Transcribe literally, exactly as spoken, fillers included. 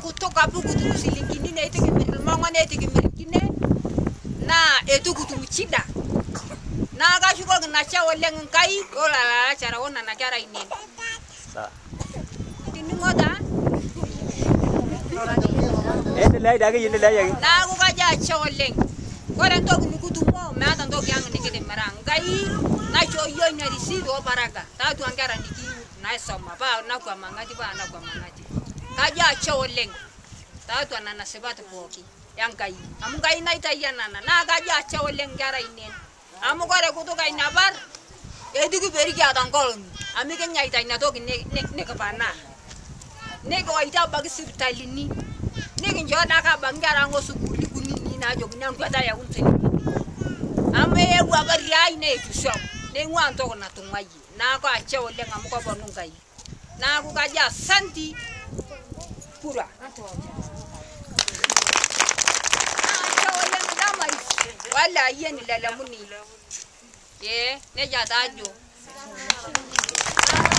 kutoka buku tu silingini na itu kimir mongo na itu kimir kine na itu kutu chida na ga shuko na cha oleng kai ola la cara ona na cara ini sa tini ngoda ende lai dage yende lai yage na go ga ja cha oleng ora ndo kutu mo me ata ndo yang ni kide marang kai na cho yo na risido baraka ta tu angara niki na soma ba na kwa mangati ba na kwa mangati kaja cha oleng ta tu na sebatu poki yang kai amu kai na ita yana na kaja cha oleng gara inen amu gore kutu kai na bar edu ki beri kya tangkol ami ke nyai ta ina to ki ne ne ka bana ne ko ita ba ki sibitali ni ne ki joda ka bangara ngo sukuli kuni ni na jogi na kwata ya unse ame e wa bari ai ne tu shop ne ngwa to na to ngai na ko acha oleng amu ko bonu kai na ku kaja santi Kura acha oleng dama wala yeni lala muni ye ne ja dajo